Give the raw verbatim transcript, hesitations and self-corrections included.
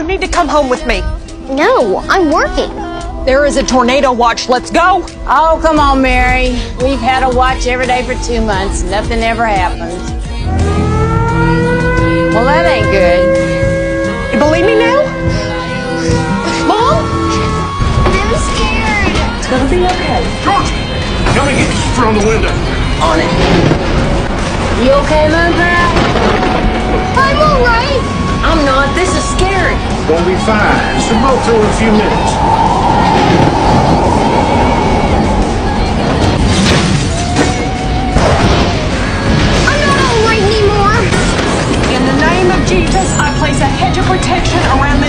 need to come home with me. No, I'm working. There is a tornado watch. Let's go. Oh, come on, Mary. We've had a watch every day for two months. Nothing ever happens. Well, that ain't good. You believe me now? Mom? I'm scared. It's gonna be okay. George, come and get from the window. On it. You okay, Mother? I'm all right. I'm not. This is scary. Gonna be fine. Just a boat through in a few minutes. I'm not all right anymore. In the name of Jesus, I place a hedge of protection around